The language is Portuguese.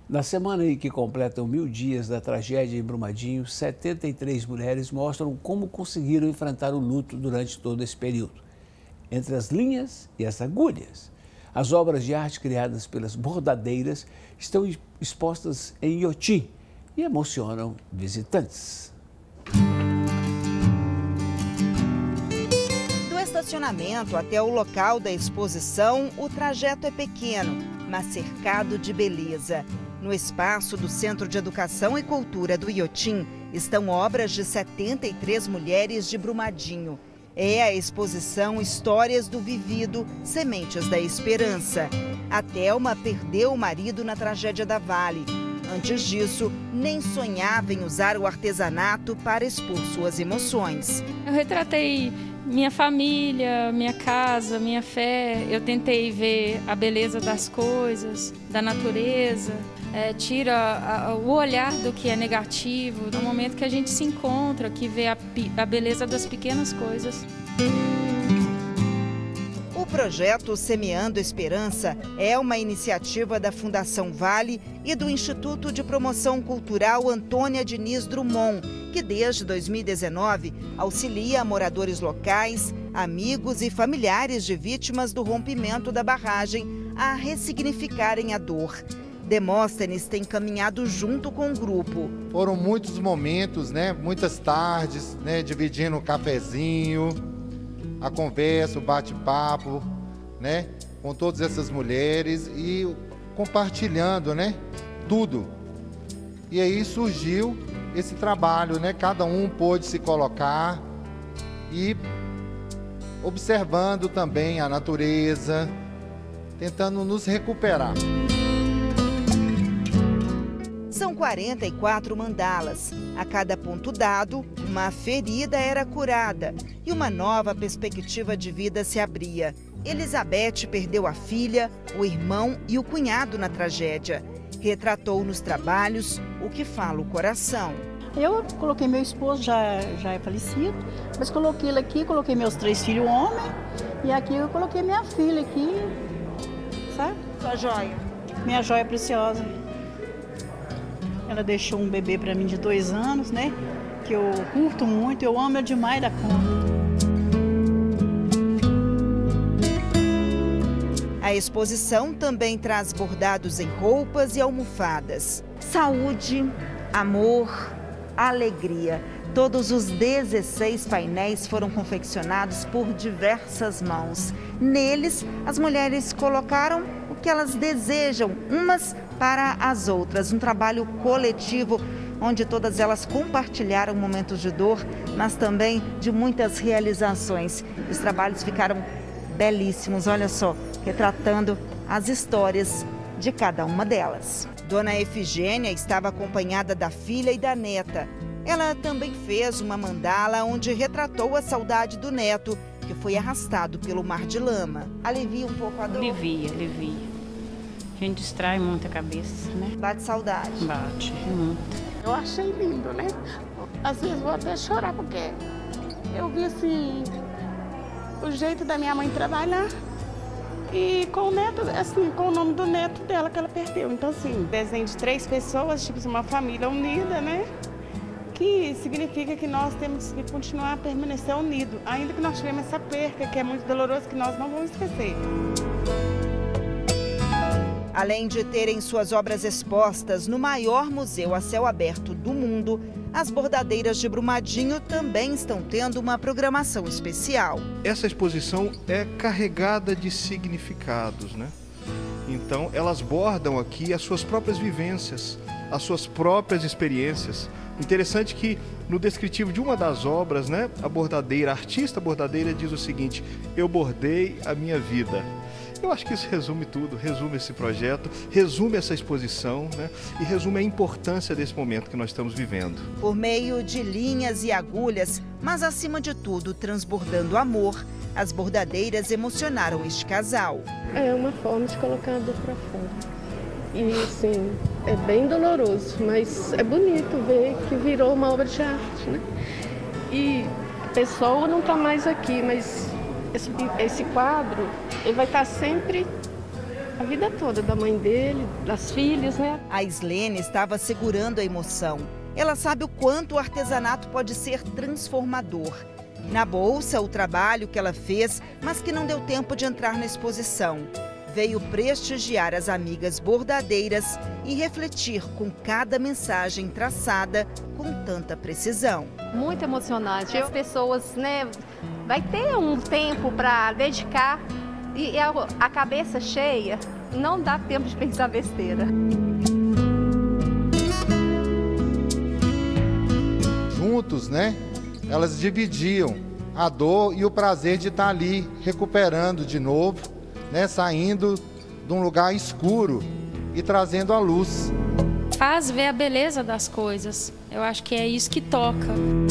Na semana em que completam 1000 dias da tragédia em Brumadinho, 73 mulheres mostram como conseguiram enfrentar o luto durante todo esse período. Entre as linhas e as agulhas, as obras de arte criadas pelas bordadeiras estão expostas em Inhotim e emocionam visitantes. Do estacionamento até o local da exposição, o trajeto é pequeno, mas cercado de beleza. No espaço do Centro de Educação e Cultura do Inhotim estão obras de 73 mulheres de Brumadinho. É a exposição Histórias do Vivido, Sementes da Esperança. A Thelma perdeu o marido na tragédia da Vale. Antes disso, nem sonhava em usar o artesanato para expor suas emoções. Eu retratei minha família, minha casa, minha fé. Eu tentei ver a beleza das coisas, da natureza. Tira o olhar do que é negativo, no momento que a gente se encontra, que vê a beleza das pequenas coisas. O projeto Semeando Esperança é uma iniciativa da Fundação Vale e do Instituto de Promoção Cultural Antônia Diniz Drummond, que desde 2019 auxilia moradores locais, amigos e familiares de vítimas do rompimento da barragem a ressignificarem a dor. Demóstenes tem caminhado junto com o grupo. Foram muitos momentos, muitas tardes, dividindo o cafezinho, a conversa, o bate-papo, com todas essas mulheres e compartilhando, tudo. E aí surgiu esse trabalho, cada um pôde se colocar e observando também a natureza, tentando nos recuperar. São 44 mandalas. A cada ponto dado, uma ferida era curada e uma nova perspectiva de vida se abria. Elizabeth perdeu a filha, o irmão e o cunhado na tragédia. Retratou nos trabalhos o que fala o coração. Eu coloquei meu esposo, já é falecido, mas coloquei ele aqui, coloquei meus 3 filhos homens e aqui eu coloquei minha filha aqui, sabe? Sua joia. Minha joia preciosa. Ela deixou um bebê para mim de 2 anos, que eu curto muito, eu amo ela demais da conta. A exposição também traz bordados em roupas e almofadas. Saúde, amor, alegria. Todos os 16 painéis foram confeccionados por diversas mãos. Neles, as mulheres colocaram o que elas desejam, umas para as outras. Um trabalho coletivo, onde todas elas compartilharam momentos de dor, mas também de muitas realizações. Os trabalhos ficaram belíssimos, olha só, retratando as histórias de cada uma delas. Dona Efigênia estava acompanhada da filha e da neta. Ela também fez uma mandala onde retratou a saudade do neto, que foi arrastado pelo mar de lama. Alivia um pouco a dor? Alivia. A gente distrai muito a cabeça, Bate saudade? Bate, muito. Eu achei lindo, Às vezes vou até chorar, porque eu vi, assim, o jeito da minha mãe trabalhar. E com o neto, assim, com o nome do neto dela que ela perdeu. Então, assim, desenho de 3 pessoas, tipo uma família unida, Que significa que nós temos que continuar a permanecer unidos, ainda que nós tivemos essa perca, que é muito doloroso, que nós não vamos esquecer. Além de terem suas obras expostas no maior museu a céu aberto do mundo, as bordadeiras de Brumadinho também estão tendo uma programação especial. Essa exposição é carregada de significados, Então, elas bordam aqui as suas próprias vivências, as suas próprias experiências. Interessante que no descritivo de uma das obras, a artista bordadeira diz o seguinte: eu bordei a minha vida. Eu acho que isso resume tudo, resume esse projeto, resume essa exposição, e resume a importância desse momento que nós estamos vivendo. Por meio de linhas e agulhas, mas acima de tudo transbordando amor, as bordadeiras emocionaram este casal. É uma forma de colocar a dor para fora. E, assim, é bem doloroso, mas é bonito ver que virou uma obra de arte, E a pessoa não está mais aqui, mas esse quadro, ele vai estar sempre A vida toda da mãe dele, das filhas, né? A Islene estava segurando a emoção. Ela sabe o quanto o artesanato pode ser transformador. Na bolsa, o trabalho que ela fez, mas que não deu tempo de entrar na exposição. Veio prestigiar as amigas bordadeiras e refletir com cada mensagem traçada com tanta precisão. Muito emocionante. As pessoas, né, vai ter um tempo para dedicar e a cabeça cheia, não dá tempo de pensar besteira. Juntos, né? Elas dividiam a dor e o prazer de estar ali recuperando de novo, né? Saindo de um lugar escuro e trazendo a luz. Faz ver a beleza das coisas. Eu acho que é isso que toca.